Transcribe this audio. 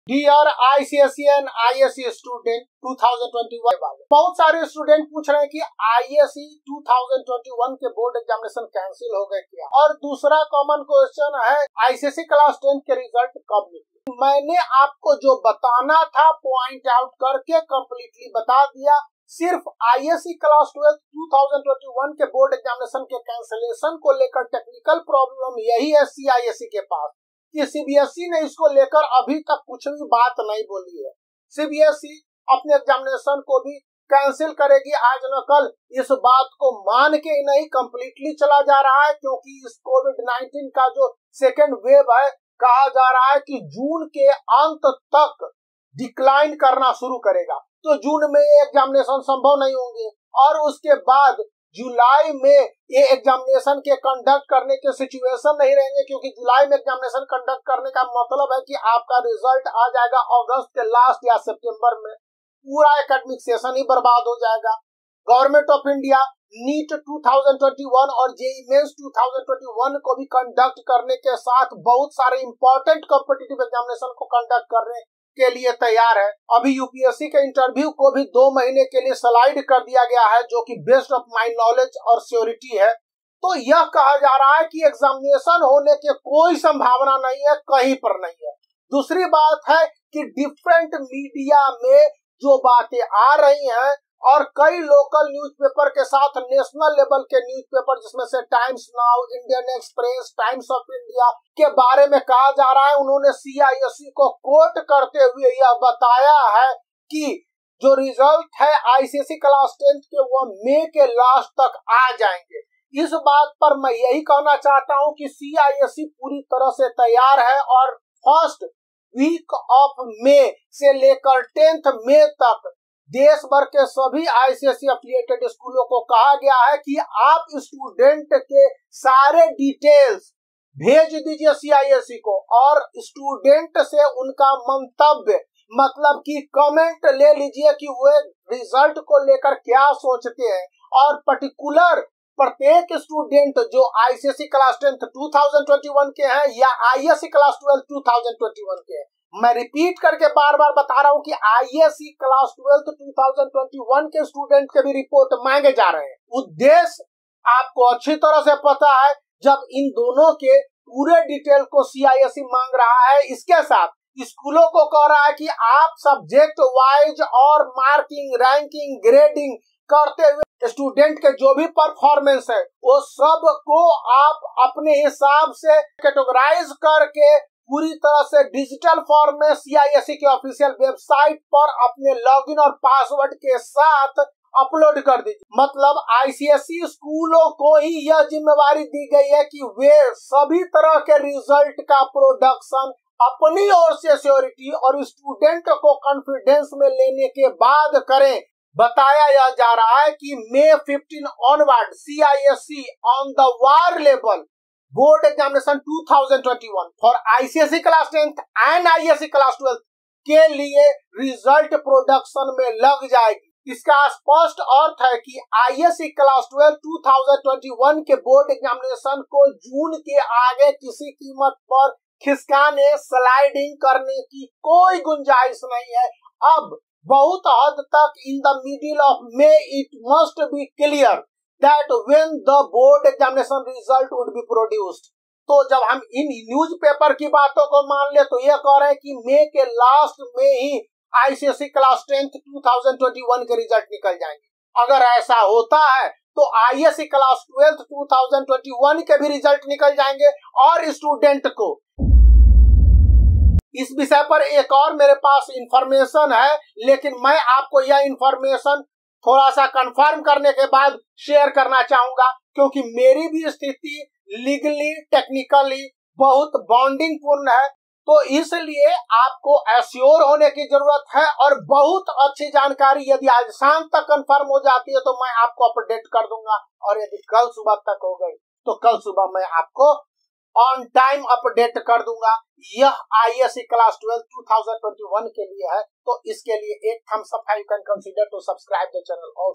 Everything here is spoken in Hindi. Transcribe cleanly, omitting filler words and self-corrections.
Dear ICSE and ISC student 2021 वाले, बहुत सारे स्टूडेंट पूछ रहे हैं कि आईएससी 2021 के बोर्ड एग्जामिनेशन कैंसिल हो गए क्या। और दूसरा कॉमन क्वेश्चन है आईसीएसई क्लास 10 के रिजल्ट कब निकले। मैंने आपको जो बताना था पॉइंट आउट करके कंप्लीटली बता दिया। सिर्फ आईएससी क्लास 12 2021 के बोर्ड एग्जामिनेशन के कैंसिलेशन को लेकर टेक्निकल प्रॉब्लम यही है सीआईएससी के पास कि सीबीएसई ने इसको लेकर अभी तक कुछ भी बात नहीं बोली है। सीबीएसई अपने एग्जामिनेशन को भी कैंसिल करेगी आज न कल, इस बात को मान के ही नहीं कंप्लीटली चला जा रहा है, क्योंकि इस कोविड-19 का जो सेकेंड वेव है कहा जा रहा है कि जून के अंत तक डिक्लाइन करना शुरू करेगा। तो जून में ये एग्जामिनेशन संभव नहीं होंगे और उसके बाद जुलाई में ये एग्जामिनेशन के कंडक्ट करने के सिचुएशन नहीं रहेंगे, क्योंकि जुलाई में एग्जामिनेशन कंडक्ट करने का मतलब है कि आपका रिजल्ट आ जाएगा अगस्त के लास्ट या सितंबर में, पूरा एकेडमिक सेशन ही बर्बाद हो जाएगा। गवर्नमेंट ऑफ इंडिया नीट 2021 और जेईई मेंस 2021 को भी कंडक्ट करने के साथ बहुत सारे इंपॉर्टेंट कॉम्पिटिटिव एग्जामिनेशन को कंडक्ट करने के लिए तैयार है। अभी यूपीएससी के इंटरव्यू को भी 2 महीने के लिए स्लाइड कर दिया गया है, जो कि बेस्ट ऑफ माई नॉलेज और श्योरिटी है। तो यह कहा जा रहा है कि एग्जामिनेशन होने की कोई संभावना नहीं है, कहीं पर नहीं है। दूसरी बात है कि डिफरेंट मीडिया में जो बातें आ रही हैं और कई लोकल न्यूज़पेपर के साथ नेशनल लेवल के न्यूज़पेपर जिसमें से Times Now, Indian Express, Times of India के बारे में कहा जा रहा है, उन्होंने सीआईएससी को कोट करते हुए यह बताया है कि जो रिजल्ट है आईसीएसई क्लास 10 के वो मई के लास्ट तक आ जाएंगे। इस बात पर मैं यही कहना चाहता हूं कि सीआईएससी पूरी तरह से तैयार है और फर्स्ट वीक ऑफ मई से लेकर 10th मई तक देश भर के सभी आईसीएसई एफिलिएटेड स्कूलों को कहा गया है कि आप स्टूडेंट के सारे डिटेल्स भेज दीजिए सीआईएसई को और स्टूडेंट से उनका मंतव्य मतलब कि कमेंट ले लीजिए कि वे रिजल्ट को लेकर क्या सोचते हैं। और पर्टिकुलर प्रत्येक स्टूडेंट जो आईसीएसई क्लास 10 2021 के हैं या आईएससी क्लास 12 2021 के हैं, मैं रिपीट करके बार बार बता रहा हूं कि आईएससी क्लास 12 2021 के स्टूडेंट के भी रिपोर्ट मांगे जा रहे हैं। उद्देश्य आपको अच्छी तरह से पता है, जब इन दोनों के पूरे डिटेल को सीआईएससी मांग रहा है, इसके साथ स्कूलों को कह रहा है कि आप सब्जेक्ट वाइज और मार्किंग, रैंकिंग, ग्रेडिंग करते हुए स्टूडेंट के जो भी परफॉर्मेंस है वो सब को आप अपने हिसाब से कैटेगराइज करके पूरी तरह से डिजिटल फॉर्म में सीआईएससी के ऑफिशियल वेबसाइट पर अपने लॉगिन और पासवर्ड के साथ अपलोड कर दीजिए। मतलब आईसीएसई स्कूलों को ही यह जिम्मेवारी दी गई है कि वे सभी तरह के रिजल्ट का प्रोडक्शन अपनी ओर से श्योरिटी और स्टूडेंट को कॉन्फिडेंस में लेने के बाद करें। बताया जा रहा है कि May 15 onward CISCE on the war level board examination 2021 for ICSE class 10 and ISC class 12 के लिए रिजल्ट प्रोडक्शन में लग जाएगी। इसका स्पष्ट अर्थ है कि आईएससी क्लास 12 2021 के बोर्ड एग्जामिनेशन को जून के आगे किसी कीमत पर खिसकाने, स्लाइडिंग करने की कोई गुंजाइश नहीं है। अब बहुत हद तक in the middle of May it must be clear that when the board examination result would be produced। तो जब हम इन न्यूज़पेपर की बातों को मान ले तो यह कह रहे हैं कि मई के लास्ट में ही आईसीएसई क्लास 10 2021 के रिजल्ट निकल जाएंगे। अगर ऐसा होता है तो आईएससी क्लास 12 2021 के भी रिजल्ट निकल जाएंगे। और स्टूडेंट को इस विषय पर एक और मेरे पास इंफॉर्मेशन है, लेकिन मैं आपको यह इंफॉर्मेशन थोड़ा सा कंफर्म करने के बाद शेयर करना चाहूंगा, क्योंकि मेरी भी स्थिति लीगली टेक्निकली बहुत बॉन्डिंग पूर्ण है। तो इसलिए आपको एश्योर होने की जरूरत है और बहुत अच्छी जानकारी यदि आज शाम तक कंफर्म हो जाती है तो मैं आपको अपडेट कर दूंगा। और यदि कल सुबह तक हो गई तो कल सुबह मैं आपको ऑन टाइम अपडेट कर दूंगा। यह आईएससी क्लास 12 2021 के लिए है, तो इसके लिए एक thumbs up you can consider to subscribe the channel.